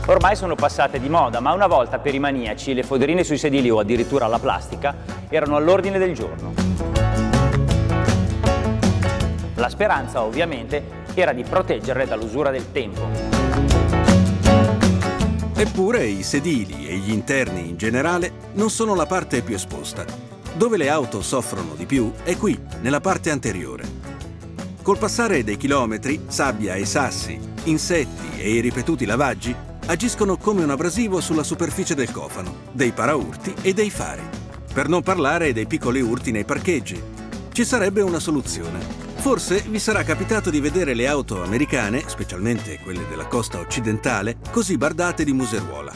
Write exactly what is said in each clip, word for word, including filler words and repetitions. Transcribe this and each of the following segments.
Ormai sono passate di moda, ma una volta per i maniaci le foderine sui sedili o addirittura la plastica erano all'ordine del giorno. La speranza, ovviamente, era di proteggerle dall'usura del tempo. Eppure i sedili e gli interni in generale non sono la parte più esposta. Dove le auto soffrono di più è qui, nella parte anteriore. Col passare dei chilometri, sabbia e sassi, insetti e i ripetuti lavaggi agiscono come un abrasivo sulla superficie del cofano, dei paraurti e dei fari. Per non parlare dei piccoli urti nei parcheggi. Ci sarebbe una soluzione. Forse vi sarà capitato di vedere le auto americane, specialmente quelle della costa occidentale, così bardate di museruola.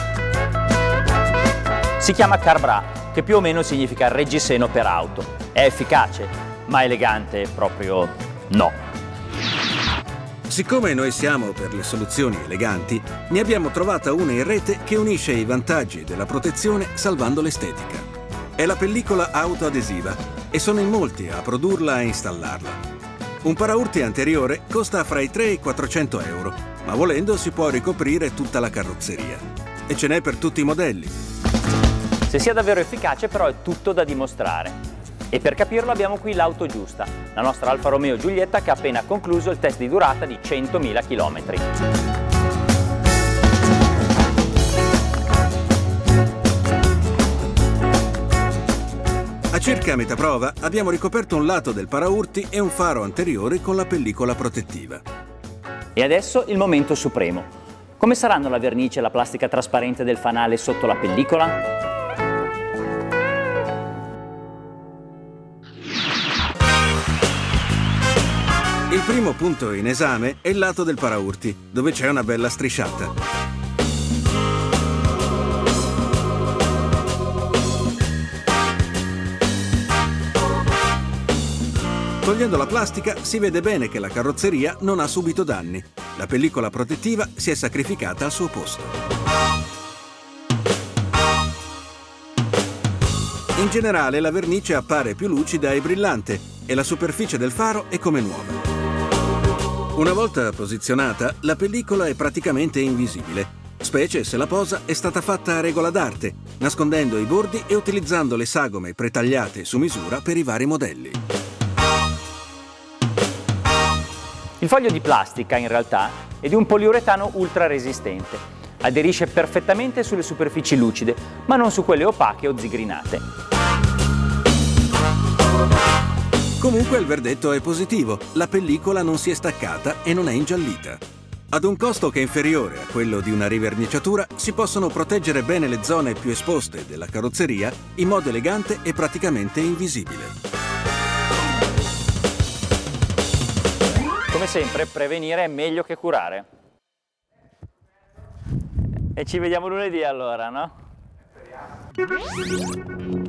Si chiama Car-Bra, che più o meno significa reggiseno per auto. È efficace, ma elegante proprio no. Siccome noi siamo per le soluzioni eleganti, ne abbiamo trovata una in rete che unisce i vantaggi della protezione salvando l'estetica. È la pellicola autoadesiva e sono in molti a produrla e installarla. Un paraurti anteriore costa fra i tre e i quattrocento euro, ma volendo si può ricoprire tutta la carrozzeria. E ce n'è per tutti i modelli. Se sia davvero efficace però è tutto da dimostrare. E per capirlo abbiamo qui l'auto giusta, la nostra Alfa Romeo Giulietta che ha appena concluso il test di durata di centomila chilometri. A circa metà prova abbiamo ricoperto un lato del paraurti e un faro anteriore con la pellicola protettiva. E adesso il momento supremo. Come saranno la vernice e la plastica trasparente del fanale sotto la pellicola? Il primo punto in esame è il lato del paraurti, dove c'è una bella strisciata. Togliendo la plastica si vede bene che la carrozzeria non ha subito danni. La pellicola protettiva si è sacrificata al suo posto. In generale la vernice appare più lucida e brillante e la superficie del faro è come nuova. Una volta posizionata, la pellicola è praticamente invisibile, specie se la posa è stata fatta a regola d'arte, nascondendo i bordi e utilizzando le sagome pretagliate su misura per i vari modelli. Il foglio di plastica, in realtà, è di un poliuretano ultra resistente. Aderisce perfettamente sulle superfici lucide, ma non su quelle opache o zigrinate. Comunque il verdetto è positivo, la pellicola non si è staccata e non è ingiallita. Ad un costo che è inferiore a quello di una riverniciatura, si possono proteggere bene le zone più esposte della carrozzeria in modo elegante e praticamente invisibile. Come sempre, prevenire è meglio che curare. E ci vediamo lunedì allora, no?